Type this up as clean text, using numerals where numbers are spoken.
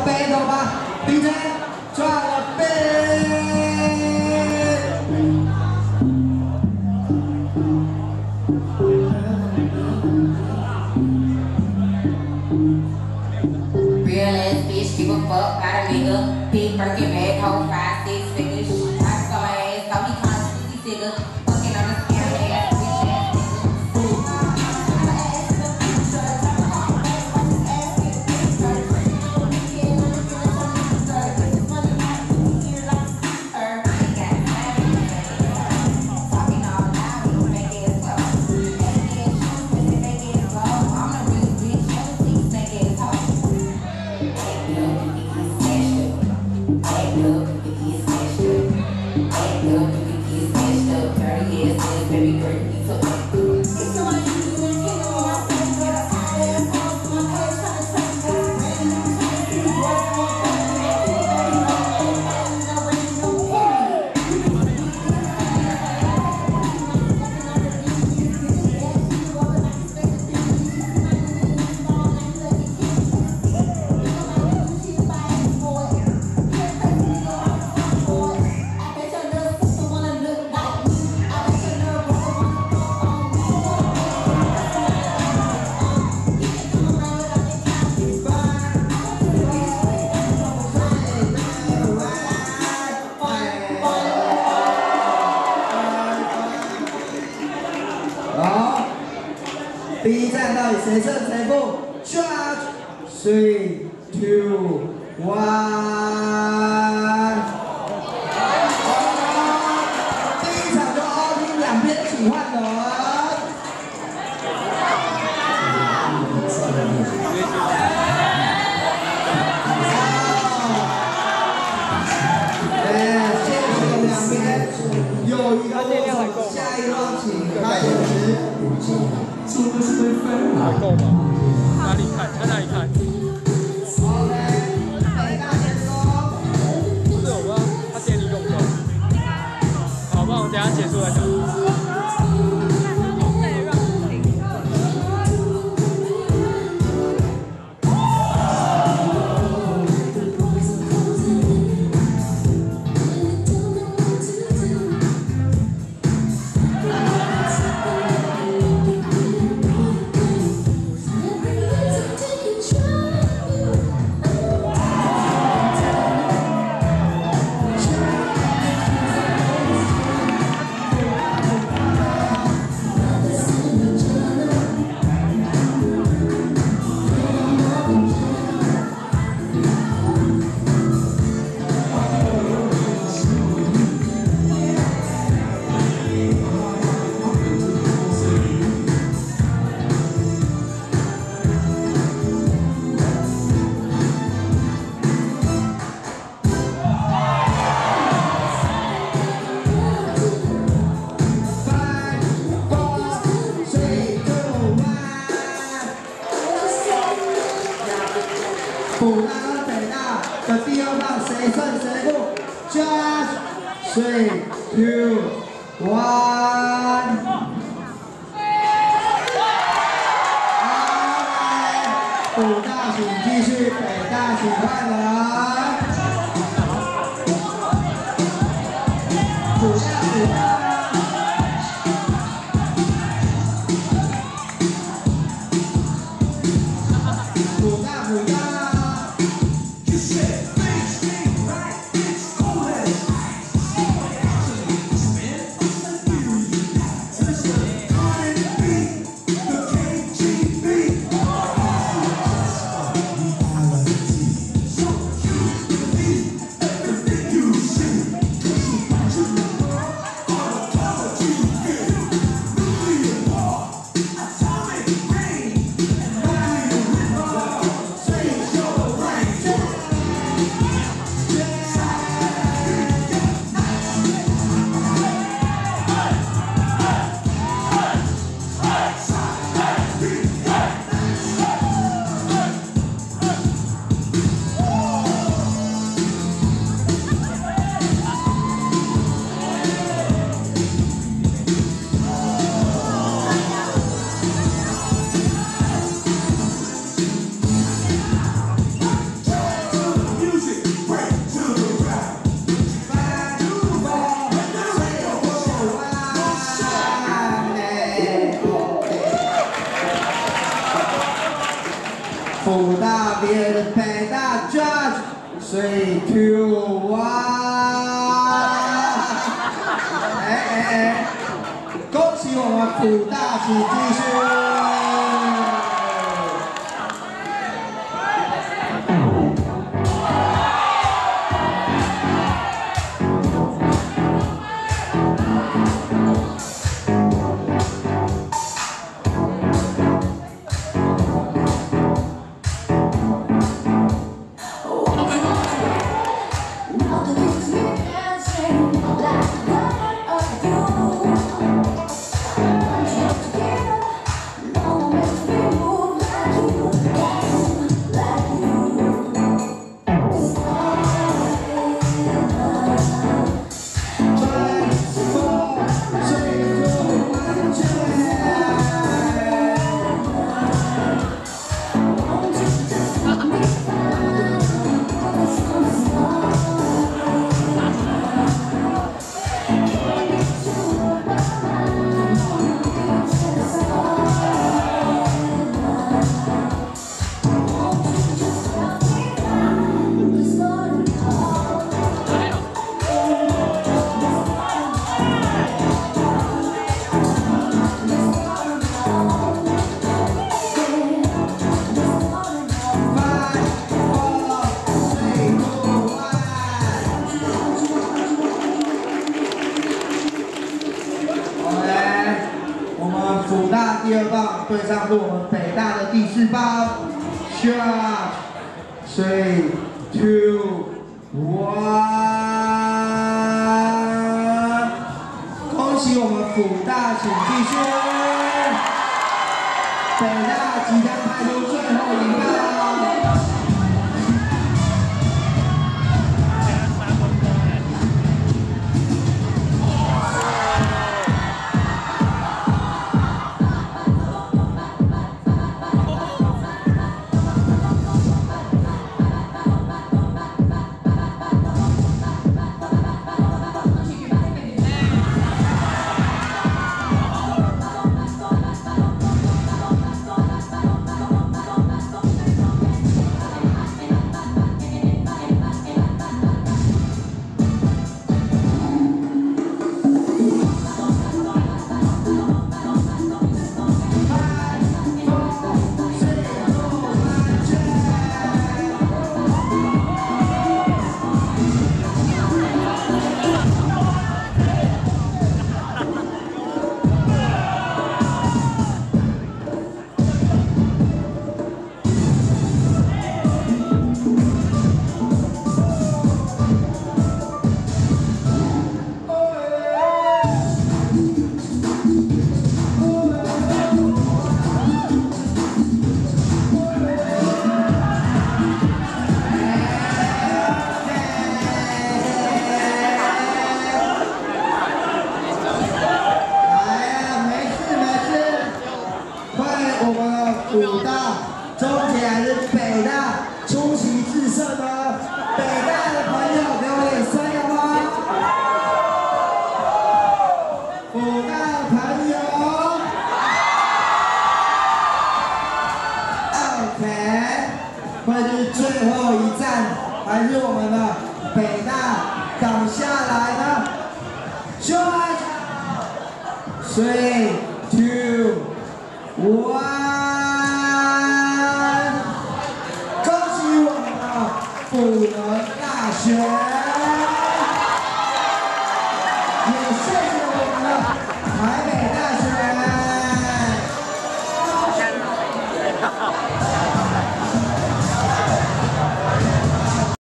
battle 吧，并且抓了 Real ass bitch, give a fuck, got a nigga. Big Birkin bag, hold 5, 6 figures. I saw my ass, so he called pussy figure. Fucking on a scam ass, bitch ass baby girl, you so 好，第一站到底谁胜谁负 ？Judge 3、2、1。第一场就 all in 两边起换人。谢谢两边，又一个下一轮请开始。 还够吗？哪里看？他哪里看？ OK， 北大先说。 不是，我不知道他店里用不用。好，不然我等下结束再讲。 普大跟北大的第二棒谁胜谁负 ？Judge 3、2、1。好，普大请继续，北大请换人。普大。 I love you. 特别的北大 Judge 3、2、1，恭喜我们辅大，请继续。辅大第2棒对上是我们北大的第4棒 ，Shot 3、2、1，恭喜我们辅大，请继续。北大即将派出最后1棒。 辅大、中捷还是北大出奇制胜呢？北大的朋友给我点声好吗？辅大的朋友 ，OK， 会是最后一战，还是我们的北大挡下来呢 ？Judge 3、2、1。 辅仁大学。